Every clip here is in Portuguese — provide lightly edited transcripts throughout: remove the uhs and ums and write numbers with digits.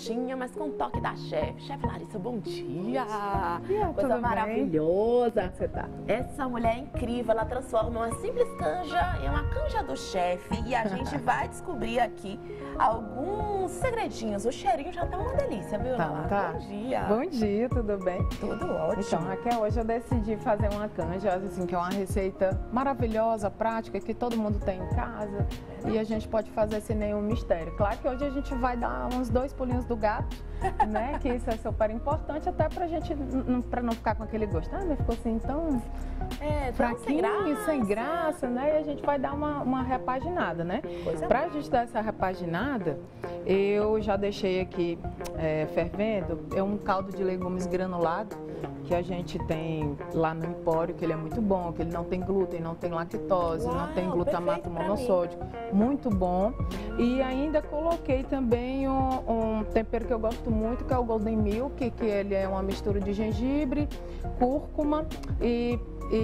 canjinha, mas com um toque da chefe. Chefe Larissa, bom dia! Coisa tudo maravilhosa! Bem? Você tá? Essa mulher é incrível, ela transforma uma simples canja em uma canja do chefe. E a gente vai descobrir aqui alguns segredinhos. O cheirinho já tá uma delícia, viu, Ana? Tá. Bom dia! Bom dia, tudo bem? Tudo ótimo. Então, Raquel, hoje eu decidi fazer uma canja, assim, que é uma receita maravilhosa, prática, que todo mundo tem em casa e a gente pode fazer sem nenhum mistério. Claro que hoje a gente vai dar uns 2 pulinhos do gato, né? Que isso é super importante, até pra gente, pra não ficar com aquele gosto. Ah, mas ficou assim tão fraquinho, sem graça, né? E a gente vai dar uma repaginada, né? Pra gente dar essa repaginada, eu já deixei aqui fervendo, é um caldo de legumes granulado, que a gente tem lá no Empório, que ele é muito bom, que ele não tem glúten, não tem lactose, não tem glutamato monossódico, muito bom. E ainda coloquei também um tempero que eu gosto muito, que é o Golden Milk, que ele é uma mistura de gengibre, cúrcuma e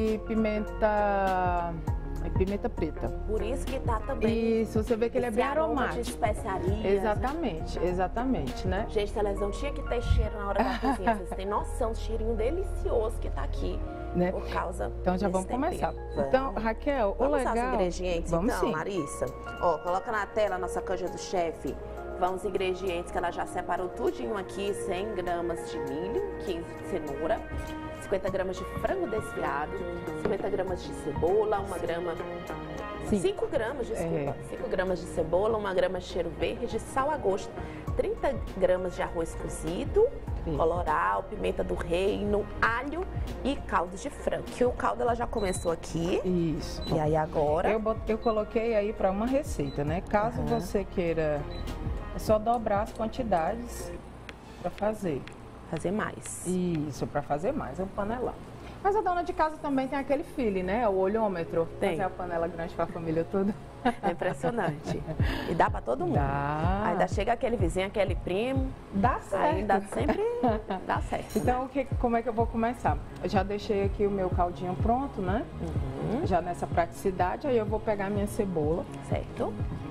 pimenta preta. Por isso que tá também. Isso, você vê que ele é bem aromático. De especiarias. Exatamente, né? Gente, televisão tinha que ter cheiro na hora da cozinha. Vocês têm noção do cheirinho delicioso que tá aqui, né? Por causa Então já vamos começar. Então, Raquel, o legal... Vamos aos ingredientes, vamos então, sim. Larissa? Ó, coloca na tela a nossa canja do chefe. Vamos os ingredientes que ela já separou tudinho aqui. 100 gramas de milho, 15 de cenoura, 50 gramas de frango desfiado, 50 gramas de cebola, 1 grama... 5 gramas, desculpa. 5 gramas de cebola, 1 grama de cheiro verde, sal a gosto, 30 gramas de arroz cozido, colorau, pimenta do reino, alho e caldo de frango. Que o caldo ela já começou aqui. Isso. E aí agora... Eu coloquei aí para uma receita, né? Caso você queira, é só dobrar as quantidades para fazer. Fazer mais. Isso, para fazer mais, é um panelão. Mas a dona de casa também tem aquele feeling, né? O olhômetro. Tem. Fazer a panela grande para a família toda. É impressionante. E dá para todo mundo. Dá. Ainda chega aquele vizinho, aquele primo. Dá certo. Ainda sempre dá certo. Então, como é que eu vou começar? Eu já deixei aqui o meu caldinho pronto, né? Já nessa praticidade. Aí eu vou pegar a minha cebola. Certo.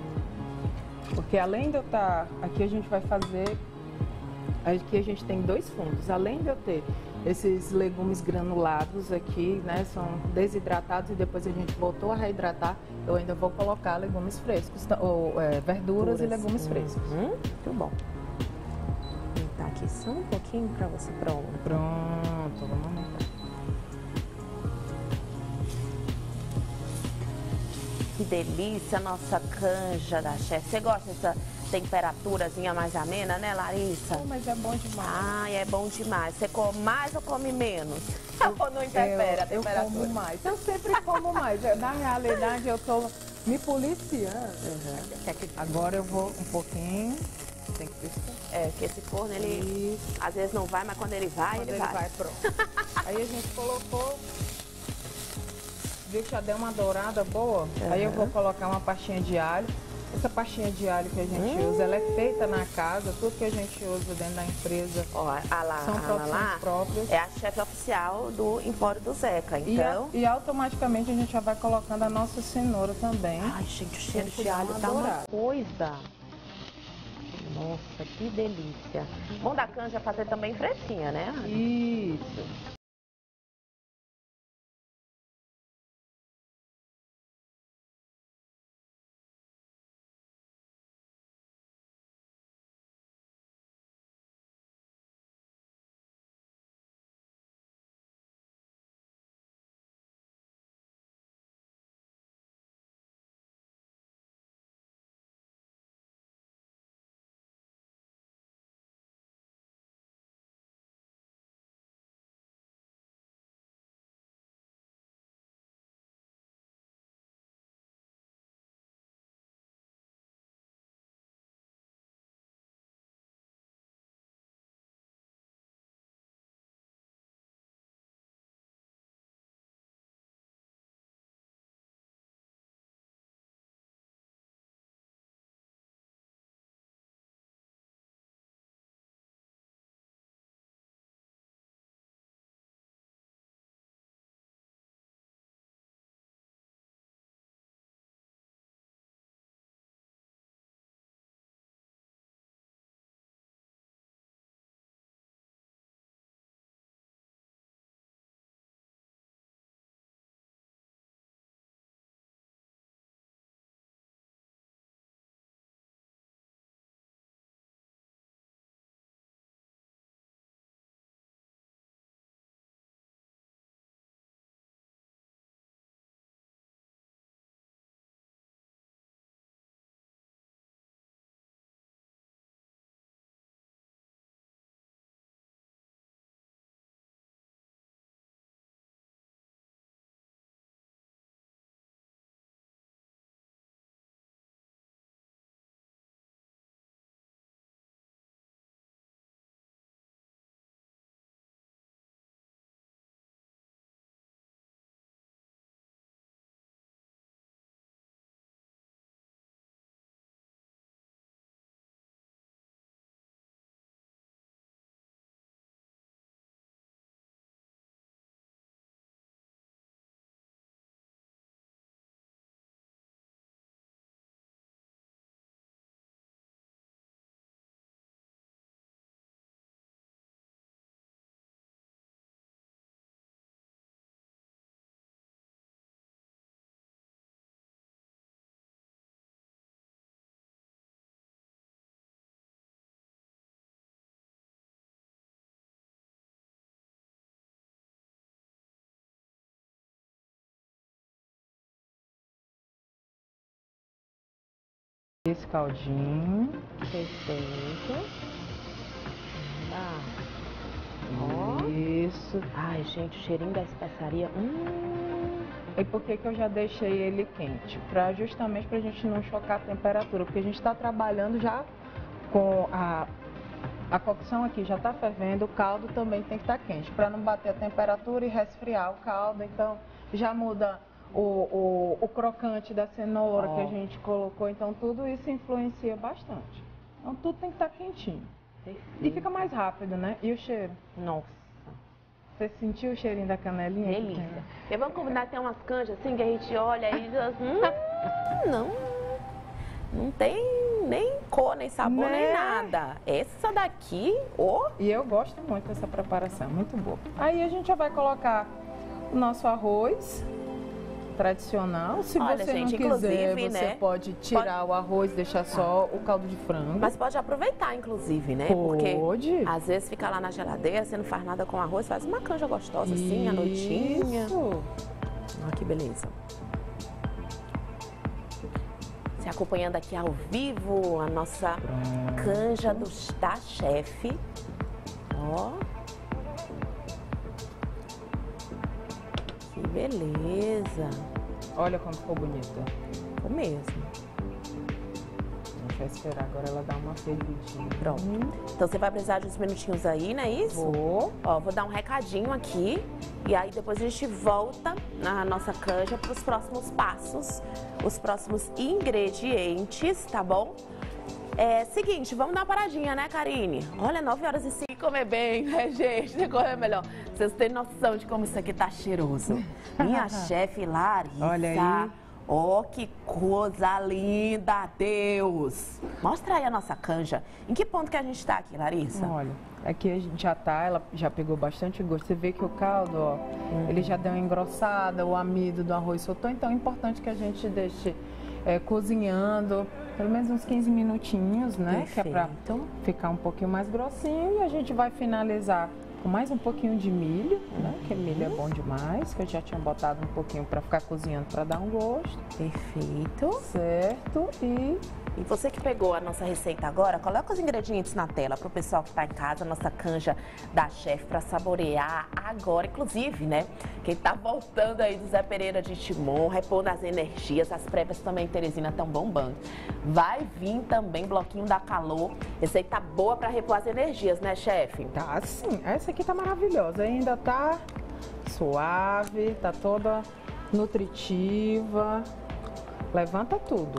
Porque além de eu estar... Aqui a gente vai fazer... Aqui a gente tem 2 fundos. Além de eu ter esses legumes granulados aqui, né, são desidratados e depois a gente voltou a reidratar, eu ainda vou colocar legumes frescos, ou verduras e legumes frescos. Muito bom. Vou aumentar aqui só um pouquinho para você. Pronto, vamos aumentar. Que delícia a nossa canja da chefe. Você gosta dessa temperaturazinha mais amena, né, Larissa? Mas é bom demais. Ai, é bom demais. Você come mais ou come menos? Ou não interfere a temperatura? Eu como mais. Eu sempre como mais. Na realidade, eu tô me policiando. Agora eu vou um pouquinho. Tem que piscar. Que esse forno, ele às vezes não vai, mas quando ele vai, ele vai. Pronto. Aí a gente colocou... Viu que já deu uma dourada boa? Aí eu vou colocar uma pastinha de alho. Essa pastinha de alho que a gente usa, ela é feita na casa. Tudo que a gente usa dentro da empresa são produções próprias. É a chefe oficial do Empório do Zeca, então... E automaticamente a gente já vai colocando a nossa cenoura também. Ai, gente, o cheiro de alho tá uma coisa. Nossa, que delícia. Bom da canja fazer também fresquinha, né? Isso. Esse caldinho, perfeito. Isso. Ai, gente, o cheirinho da especiaria. E por que eu já deixei ele quente? Justamente pra gente não chocar a temperatura, porque a gente está trabalhando já com a cocção aqui, já está fervendo, o caldo também tem que estar quente, para não bater a temperatura e resfriar o caldo. Então já muda o crocante da cenoura que a gente colocou, então tudo isso influencia bastante. Então tudo tem que estar quentinho. E fica mais rápido, né? E o cheiro? Nossa. Você sentiu o cheirinho da canelinha? Delícia. E vamos combinar, tem umas canjas assim que a gente olha e diz, não tem nem cor, nem sabor, nem nada. Essa daqui, E eu gosto muito dessa preparação, muito boa. Aí a gente já vai colocar o nosso arroz tradicional. Se olha, você gente, não quiser, inclusive, você né, pode tirar o arroz e deixar só o caldo de frango. mas pode aproveitar, inclusive, né? Pode. Porque às vezes fica lá na geladeira, você não faz nada com arroz, faz uma canja gostosa assim, à noitinha. Olha que beleza. Se acompanhando aqui ao vivo a nossa canja da chefe. Ó. Que beleza. Olha como ficou bonita. Ficou mesmo. A gente vai esperar agora ela dar uma fervidinha. Pronto. Então você vai precisar de uns minutinhos aí, não é isso? Vou. Ó, vou dar um recadinho aqui. E aí depois a gente volta na nossa canja para os próximos passos, os próximos ingredientes, tá bom? Seguinte, vamos dar uma paradinha, né, Karine? Olha, 9h05, comer bem, né, gente? Tem que comer melhor. Vocês têm noção de como isso aqui tá cheiroso. Minha chefe Larissa. Olha aí. Ó, que coisa linda, Deus! Mostra aí a nossa canja. Em que ponto que a gente tá aqui, Larissa? Olha, aqui a gente já tá, ela já pegou bastante gosto. Você vê que o caldo, ó, ele já deu uma engrossada, o amido do arroz soltou. Então é importante que a gente deixe cozinhando pelo menos uns 15 minutinhos, né? Perfeito. Que é pra ficar um pouquinho mais grossinho. E a gente vai finalizar com mais um pouquinho de milho, né? Que milho é bom demais, que eu já tinha botado um pouquinho para ficar cozinhando para dar um gosto. Perfeito. Certo. E você que pegou a nossa receita agora, coloca os ingredientes na tela para o pessoal que está em casa, nossa canja da chefe, para saborear agora. Inclusive, né? Quem está voltando aí do Zé Pereira de Timon, repondo as energias, as prévias também, Teresina, estão bombando. Vai vir também bloquinho da calor. Receita boa para repor as energias, né, chefe? Tá sim. Essa aqui tá maravilhosa. Ainda tá suave, tá toda nutritiva. Levanta tudo.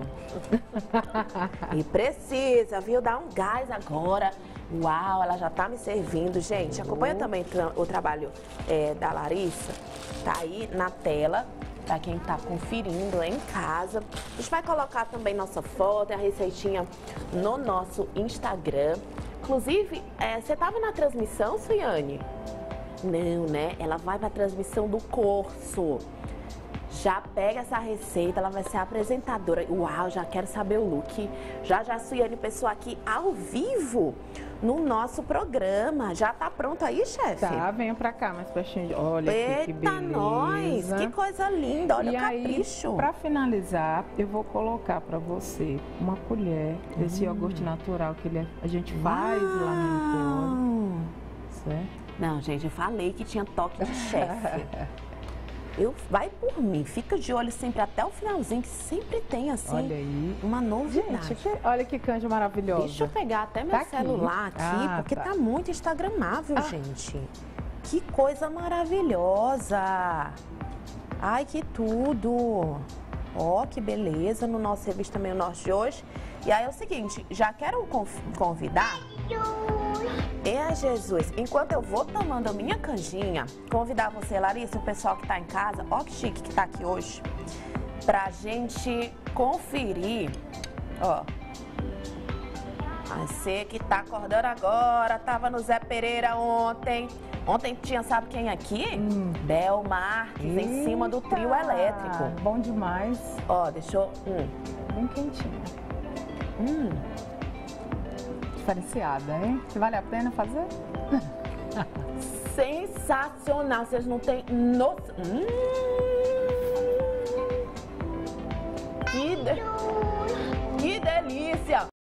E precisa, viu? Dar um gás agora. Uau, ela já tá me servindo. Gente, acompanha também o trabalho da Larissa. Tá aí na tela, para quem tá conferindo em casa. A gente vai colocar também nossa foto e a receitinha no nosso Instagram. Inclusive, você tava na transmissão, Suiane? Não, né? Ela vai pra transmissão do curso. Já pega essa receita, ela vai ser a apresentadora. Uau, já quero saber o look. Já a Suiane Pessoa aqui ao vivo no nosso programa. Já tá pronto aí, chefe? Tá, venha pra cá mais pertinho. Olha aqui, que beleza. Eita, nós! Que coisa linda, olha e o capricho. Aí, pra finalizar, eu vou colocar pra você uma colher desse iogurte natural que a gente faz lá no Empório. Certo? Não, gente, eu falei que tinha toque de chefe. Vai por mim, fica de olho sempre até o finalzinho, que sempre tem, assim, olha aí, uma novidade. Gente, olha que canja maravilhosa. Deixa eu pegar até meu celular aqui, porque tá muito instagramável, gente. Que coisa maravilhosa. Ai, que tudo. Ó, que beleza, no nosso serviço também o Norte de hoje. E aí é o seguinte, já quero convidar... Jesus, enquanto eu vou tomando a minha canjinha, convidar você, Larissa, o pessoal que tá em casa, ó que chique que tá aqui hoje, pra gente conferir, ó. Você que tá acordando agora, tava no Zé Pereira ontem. Ontem tinha, sabe quem aqui? Bel Marques, em cima do trio elétrico. Bom demais. Ó, deixou... Bem quentinha. Diferenciada, hein? Vale a pena fazer? Sensacional, vocês não têm noção. Que delícia! delícia!